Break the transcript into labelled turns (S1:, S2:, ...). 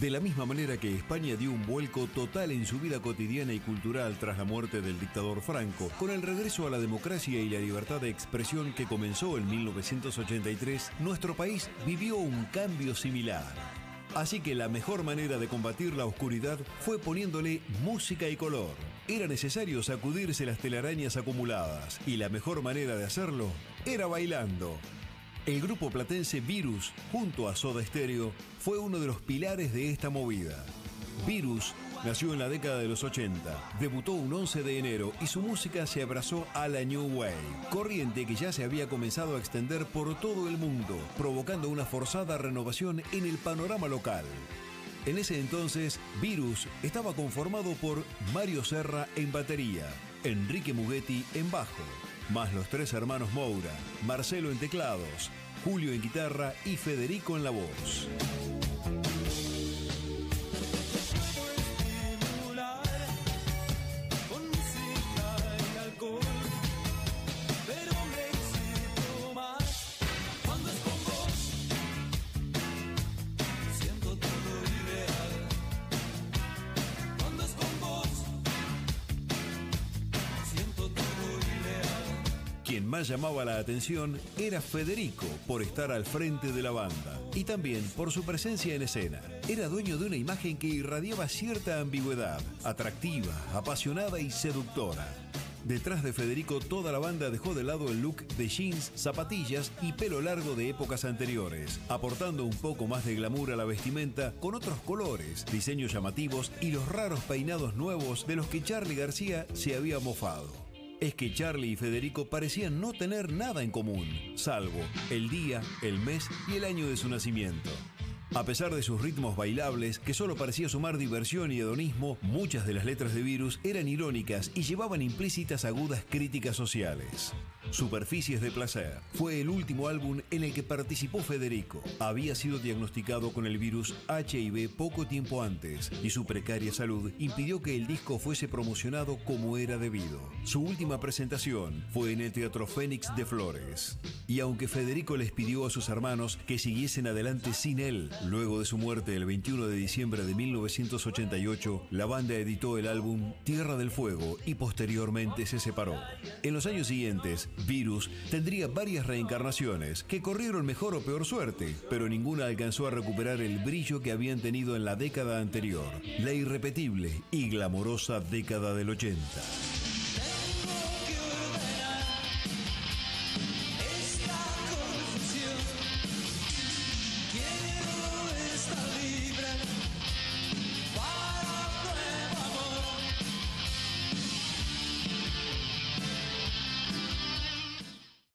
S1: De la misma manera que España dio un vuelco total en su vida cotidiana y cultural tras la muerte del dictador Franco, con el regreso a la democracia y la libertad de expresión que comenzó en 1983, nuestro país vivió un cambio similar. Así que la mejor manera de combatir la oscuridad fue poniéndole música y color. Era necesario sacudirse las telarañas acumuladas, y la mejor manera de hacerlo era bailando. El grupo platense Virus, junto a Soda Stereo, fue uno de los pilares de esta movida. Virus nació en la década de los 80, debutó un 11 de enero y su música se abrazó a la New Wave, corriente que ya se había comenzado a extender por todo el mundo, provocando una forzada renovación en el panorama local. En ese entonces, Virus estaba conformado por Mario Serra en batería, Enrique Mughetti en bajo, más los tres hermanos Moura, Marcelo en teclados, Julio en guitarra y Federico en la voz. Quien más llamaba la atención era Federico, por estar al frente de la banda y también por su presencia en escena. Era dueño de una imagen que irradiaba cierta ambigüedad, atractiva, apasionada y seductora. Detrás de Federico, toda la banda dejó de lado el look de jeans, zapatillas y pelo largo de épocas anteriores, aportando un poco más de glamour a la vestimenta con otros colores, diseños llamativos y los raros peinados nuevos de los que Charly García se había mofado. Es que Charly y Federico parecían no tener nada en común, salvo el día, el mes y el año de su nacimiento. A pesar de sus ritmos bailables, que solo parecía sumar diversión y hedonismo, muchas de las letras de Virus eran irónicas y llevaban implícitas agudas críticas sociales. Superficies de placer fue el último álbum en el que participó Federico. Había sido diagnosticado con el virus HIV poco tiempo antes y su precaria salud impidió que el disco fuese promocionado como era debido. Su última presentación fue en el Teatro Fénix de Flores. Y aunque Federico les pidió a sus hermanos que siguiesen adelante sin él, luego de su muerte el 21 de diciembre de 1988, la banda editó el álbum Tierra del Fuego y posteriormente se separó. En los años siguientes, Virus tendría varias reencarnaciones que corrieron mejor o peor suerte, pero ninguna alcanzó a recuperar el brillo que habían tenido en la década anterior, la irrepetible y glamorosa década del 80.